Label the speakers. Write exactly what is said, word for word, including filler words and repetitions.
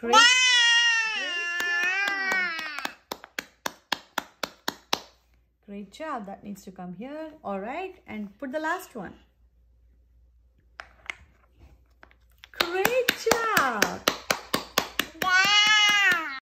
Speaker 1: Great. Great job. That needs to come here. All right. And put the last one. Great job.